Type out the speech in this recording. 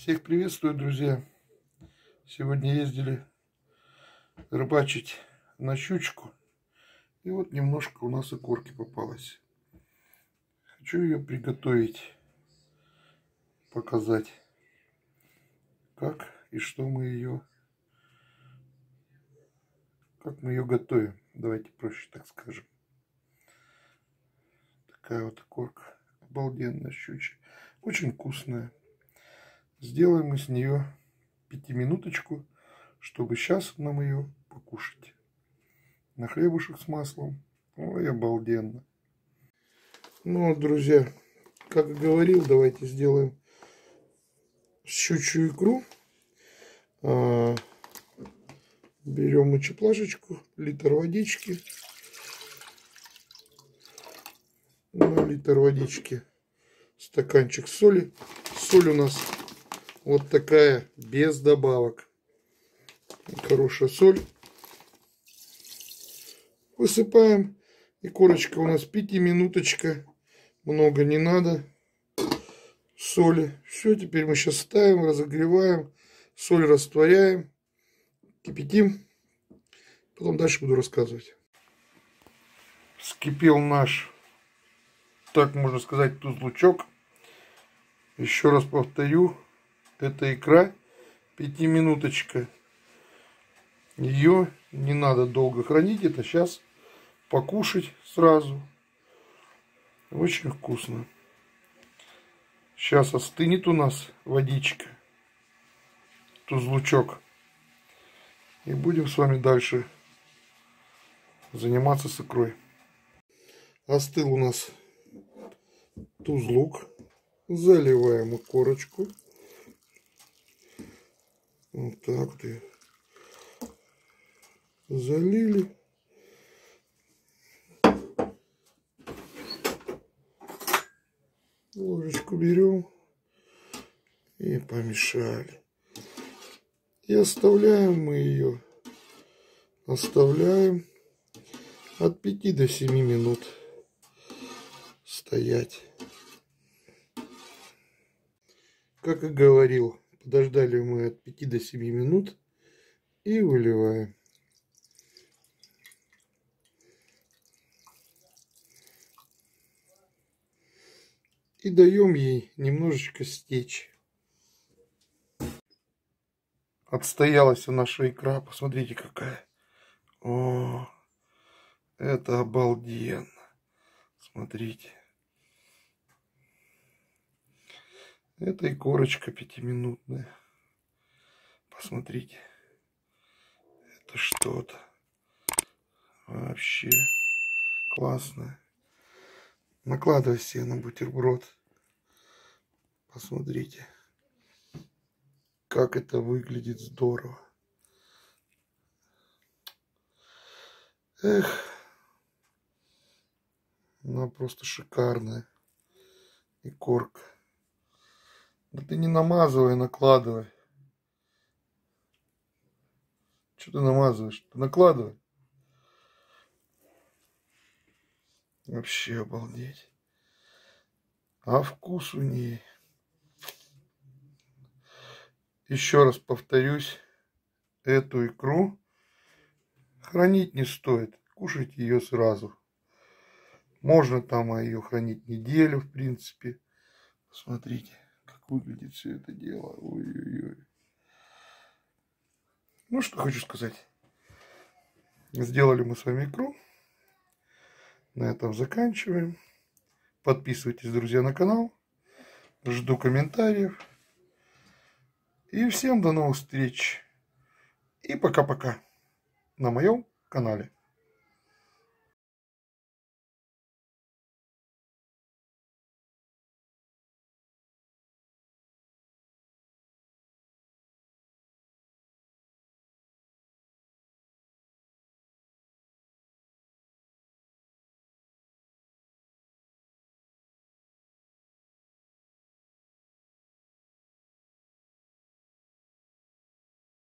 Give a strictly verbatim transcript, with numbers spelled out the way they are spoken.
Всех приветствую, друзья. Сегодня ездили рыбачить на щучку. И вот немножко у нас окорки попалось. Хочу ее приготовить, показать, как и что мы ее, как мы ее готовим. Давайте проще так скажем. Такая вот окорка, обалденная щучья, очень вкусная. Сделаем мы с нее пятиминуточку, чтобы сейчас нам ее покушать. На хлебушек с маслом. Ой, обалденно. Ну вот, друзья, как и говорил, давайте сделаем щучью икру. А, берем мочеплашечку, литр водички. На литр водички стаканчик соли. Соль у нас вот такая, без добавок. Хорошая соль. Высыпаем. И корочка у нас пятиминуточка. Много не надо. Соли. Все, теперь мы сейчас ставим, разогреваем. Соль растворяем. Кипятим. Потом дальше буду рассказывать. Вскипел наш, так можно сказать, тузлучок. Еще раз повторю. Это икра. Пятиминуточка. Ее не надо долго хранить. Это сейчас покушать сразу. Очень вкусно. Сейчас остынет у нас водичка. Тузлучок. И будем с вами дальше заниматься с икрой. Остыл у нас тузлук. Заливаем икорочку. Вот так вот ее залили. Ложечку берем и помешали. И оставляем мы ее. Оставляем от пяти до семи минут стоять. Как и говорил, подождали мы от пяти до семи минут и выливаем. И даем ей немножечко стечь. Отстоялась наша икра. Посмотрите, какая. О, это обалденно. Смотрите. Это икорочка пятиминутная. Посмотрите. Это что-то. Вообще классно. Накладывай себе на бутерброд. Посмотрите, как это выглядит здорово. Эх, она просто шикарная икорка. Да ты не намазывай, накладывай. Что ты намазываешь? Ты накладывай. Вообще обалдеть. А вкус у ней. Еще раз повторюсь, эту икру хранить не стоит. Кушайте ее сразу. Можно там ее хранить неделю, в принципе. Смотрите, как выглядит все это дело. Ой-ой-ой. Ну, что хочу сказать. Сделали мы с вами икру. На этом заканчиваем. Подписывайтесь, друзья, на канал. Жду комментариев. И всем до новых встреч. И пока-пока на моем канале.